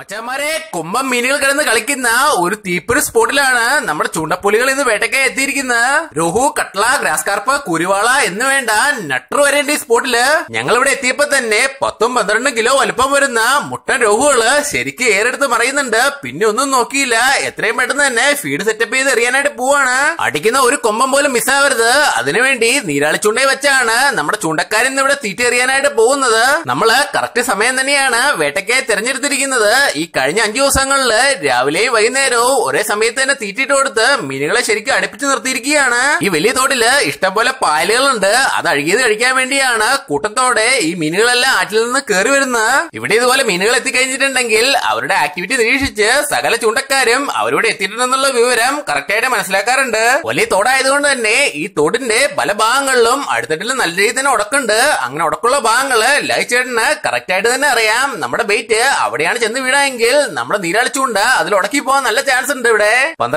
മച്ചാമാരെ കുമ്പം മീനുകൾ കിടന്ന് കളിക്കുന്ന ഒരു തീപ്പൊരി സ്പോട്ടിലാണ് നമ്മുടെ ചൂണ്ടപ്പുലികൾ ഇന്ന് വേട്ടയ്ക്കായി എത്തിയിരിക്കുന്നത്. രോഹു, കട്ട്ല, ഗ്രാസ് കാർപ്പ്, കുരുവാള എന്ന് വേണ്ട നട്ടർ വരേണ്ട ഈ സ്പോട്ടില് ഞങ്ങൾ ഇവിടെ എത്തിയപ്പോ തന്നെ 10-12 കിലോ വലുപ്പം വരുന്ന മുട്ടൻ രോഹുകള് ശരിക്കും ഏറെടുത്ത് മറിയുന്നുണ്ട്. പിന്നെ ഒന്നും നോക്കിയില്ല, എത്രയും പെട്ടെന്ന് തന്നെ ഫീഡ് സെറ്റപ്പ് ചെയ്ത് എറിയാനായിട്ട് പോവാണ്. അടിക്കുന്ന ഒരു കൊമ്പം പോലും മിസ്സാവരുത്. അതിനുവേണ്ടി നീരാളി ചൂണ്ടയെ വെച്ചാണ് നമ്മുടെ ചൂണ്ടക്കാരൻ ഇവിടെ തീറ്റ എറിയാനായിട്ട് പോകുന്നത്. നമ്മള് കറക്റ്റ് സമയം തന്നെയാണ് വേട്ടയ്ക്കായി തെരഞ്ഞെടുത്തിരിക്കുന്നത്. ഈ കഴിഞ്ഞ 5 ദിവസങ്ങളില് രാവിലെയും വൈകുന്നേരവും ഒരേ സമയത്ത് തന്നെ തീറ്റിട്ട് കൊടുത്ത് മീനുകളെ ശരിക്കും അടുപ്പിച്ച് നിർത്തിയിരിക്കുകയാണ്. ഈ വലിയ തോട്ടില് ഇഷ്ടംപോലെ പായലുകളുണ്ട്. അത് അഴുകിയത് കഴിക്കാൻ വേണ്ടിയാണ് കൂട്ടത്തോടെ ഈ മീനുകളെല്ലാം ആറ്റിൽ നിന്ന് കയറി വരുന്നത്. ഇവിടെ ഇതുപോലെ മീനുകൾ എത്തിക്കഴിഞ്ഞിട്ടുണ്ടെങ്കിൽ അവരുടെ ആക്ടിവിറ്റി നിരീക്ഷിച്ച് സകല ചൂണ്ടക്കാരും അവരോട് എത്തിയിട്ടുണ്ടെന്നുള്ള വിവരം കറക്റ്റായിട്ട് മനസ്സിലാക്കാറുണ്ട്. വലിയ തോടായതുകൊണ്ട് തന്നെ ഈ തോടിന്റെ പല ഭാഗങ്ങളിലും അടുത്തിട്ടിലും നല്ല രീതിയിൽ തന്നെ ഉടക്കുണ്ട്. അങ്ങനെ ഉടക്കുള്ള ഭാഗങ്ങള് ലൈച്ചേട്ടന് കറക്റ്റായിട്ട് തന്നെ അറിയാം. നമ്മുടെ ബെയ്റ്റ് അവിടെയാണ് ചെന്ന് വീഴാമെങ്കിൽ നമ്മുടെ നീരാളി ചൂണ്ട അതിൽ ഉടക്കി പോകാൻ നല്ല ചാൻസ് ഉണ്ട്. ഇവിടെ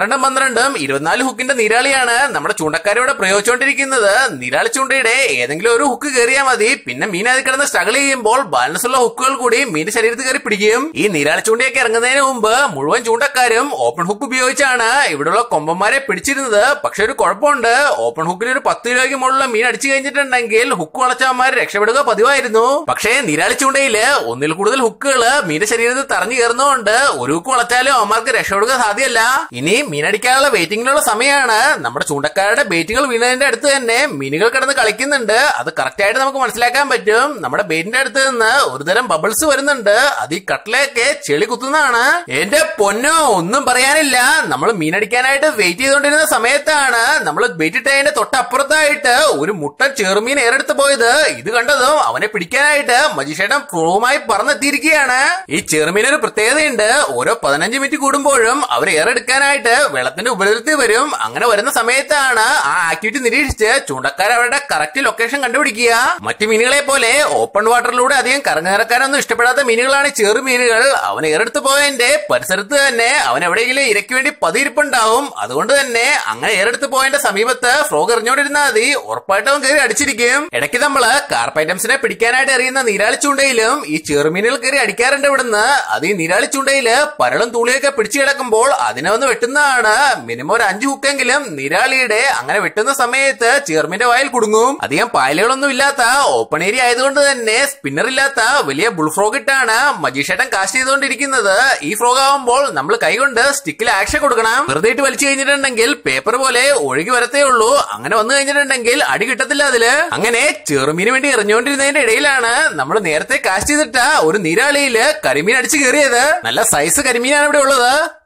12 24 ഹുക്കിന്റെ നീരാളിയാണ് നമ്മുടെ ചൂണ്ടക്കാരോടെ പ്രയോഗിച്ചുകൊണ്ടിരിക്കുന്നത്. നീരാളി ചൂണ്ടയുടെ ഏതെങ്കിലും ഒരു ഹുക്ക് കയറിയാൽ മതി. പിന്നെ മീൻ അതിൽ കിടന്ന് സ്ട്രഗിൾ ചെയ്യുമ്പോൾ ബാലൻസ് ഉള്ള ഹുക്കുകൾ കൂടി മീന്റെ ശരീരത്തിൽ കയറി പിടിക്കും. ഈ നീരാളി ചൂണ്ടയൊക്കെ ഇറങ്ങുന്നതിന് മുമ്പ് മുഴുവൻ ചൂണ്ടക്കാരും ഓപ്പൺ ഹുക്ക് ഉപയോഗിച്ചാണ് ഇവിടെയുള്ള കൊമ്പന്മാരെ പിടിച്ചിരുന്നത്. പക്ഷെ ഒരു കുഴപ്പമുണ്ട്, ഓപ്പൺ ഹുക്കിന് ഒരു 10 കിലോയ്ക്ക് മുകളിലുള്ള മീൻ അടിച്ചു കഴിഞ്ഞിട്ടുണ്ടെങ്കിൽ ഹുക്ക് വളച്ചവന്മാർ രക്ഷപ്പെടുക പതിവായിരുന്നു. പക്ഷേ നീരാളി ചൂണ്ടയില് ഒന്നിൽ കൂടുതൽ ഹുക്കുകള് മീന്റെ ശരീരത്തിൽ തറഞ്ഞു കയറുന്നതുകൊണ്ട് ഒരു ഹുക്ക് വളച്ചാലും അവന്മാർക്ക് രക്ഷപ്പെടുക സാധ്യമല്ല. ഇനി മീനടിക്കാനുള്ള വെയിറ്റിംഗിലുള്ള സമയമാണ്. നമ്മുടെ ചൂണ്ടക്കാരുടെ ബെയ്റ്റുകൾ വീണതിന്റെ അടുത്ത് തന്നെ മീനുകൾ കിടന്ന് കളിക്കുന്നുണ്ട്. അത് കറക്റ്റ് ആയിട്ട് നമുക്ക് മനസ്സിലാക്കാൻ പറ്റും. നമ്മുടെ ബെയ്റ്റിന്റെ അടുത്ത് നിന്ന് ഒരുതരം ബബിൾസ് വരുന്നുണ്ട്. അത് ഈ കട്ടിലൊക്കെ ചെളി കുത്തുന്നതാണ്. എന്റെ പൊന്നോ, ഒന്നും പറയാനില്ല. നമ്മൾ മീനടിക്കാനായിട്ട് വെയിറ്റ് ചെയ്തുകൊണ്ടിരുന്ന സമയത്താണ് നമ്മൾ ബെയ്റ്റ് ഇട്ടതിന്റെ തൊട്ടപ്പുറത്തായിട്ട് ഒരു മുട്ടൻ ചെറുമീൻ ഏറെടുത്ത് പോയത്. ഇത് കണ്ടതും അവനെ പിടിക്കാനായിട്ട് മജിഷേട്ടൻ ഫ്രോവുമായി പറന്നെത്തിയിരിക്കുകയാണ്. ഈ ചെറുമീൻ ഒരു പ്രത്യേകതയുണ്ട്. ഓരോ 15 മിനിറ്റ് കൂടുമ്പോഴും അവർ ഏറെടുക്കാനായിട്ട് വെള്ളത്തിന്റെ ഉപരിതലത്തിൽ വരും. അങ്ങനെ വരുന്ന സമയത്താണ് ആ ആക്ടിവിറ്റി നിരീക്ഷിച്ച് ചൂണ്ടക്കാർ അവരുടെ കറക്റ്റ് ലൊക്കേഷൻ കണ്ടുപിടിക്കുക. മറ്റു മീനുകളെ പോലെ ഓപ്പൺ വാട്ടറിലൂടെ അധികം കറങ്ങാനൊന്നും ഇഷ്ടപ്പെടാത്ത മീനുകളാണ് ചെറുമീനുകൾ. അവൻ ഏറെടുത്ത് പോയതിന്റെ പരിസരത്ത് തന്നെ അവൻ എവിടെയെങ്കിലും ഇരയ്ക്ക് വേണ്ടി പതിയിരിപ്പുണ്ടാവും. അതുകൊണ്ട് തന്നെ അങ്ങനെ ഏറെടുത്ത് പോയതിന്റെ സമീപത്ത് ഫ്രോഗ് എറിഞ്ഞോണ്ടിരുന്നാൽ മതി, ഉറപ്പായിട്ട് അവൻ കയറി അടിച്ചിരിക്കും. ഇടയ്ക്ക് നമ്മള് കാർപ്പ് ഐറ്റംസിനെ പിടിക്കാനായിട്ട് എറിയുന്ന നീരാളി ചൂണ്ടയിലും ഈ ചെറുമീനുകൾ കയറി അടിക്കാറുണ്ട്. ഇവിടുന്ന് അത് ഈ നീരാളി ചൂണ്ടയില് പരളും തൂളിയൊക്കെ പിടിച്ചു കിടക്കുമ്പോൾ അതിനെ ഒന്ന് വെട്ടുന്നതാണ്. മിനിമം ഒരു 5 ഹുക്കെങ്കിലും നീരാളിയുടെ അങ്ങനെ വെട്ടുന്ന സമയത്ത് ചെറുമീന്റെ വായിൽ കുടുങ്ങും. അധികം പായലുകളൊന്നും ഇല്ലാത്ത ഓപ്പൺ ഏരിയ ആയതുകൊണ്ട് തന്നെ സ്പിന്നർ ഇല്ലാത്ത വലിയ ബുൾ ഫ്രോഗ് ഇട്ടാണ് മജീഷേട്ടൻ കാസ്റ്റ് ചെയ്തുകൊണ്ടിരിക്കുന്നത്. ഈ ഫ്രോഗ് ആവുമ്പോൾ നമ്മൾ കൈകൊണ്ട് സ്റ്റിക്കിൽ ആക്ഷൻ കൊടുക്കണം. വെറുതെ ഇട്ട് വലിച്ചു കഴിഞ്ഞിട്ടുണ്ടെങ്കിൽ പേപ്പർ പോലെ ഒഴുകി വരത്തേ ഉള്ളൂ. അങ്ങനെ വന്നു കഴിഞ്ഞിട്ടുണ്ടെങ്കിൽ അടി കിട്ടത്തില്ല അതില്. അങ്ങനെ ചെറുമീന് വേണ്ടി എറിഞ്ഞുകൊണ്ടിരുന്നതിന്റെ ഇടയിലാണ് നമ്മൾ നേരത്തെ കാസ്റ്റ് ചെയ്തിട്ട ഒരു നീരാളിയില് കരിമീൻ അടിച്ചു കയറിയത്. നല്ല സൈസ് കരിമീനാണ് ഇവിടെ ഉള്ളത്.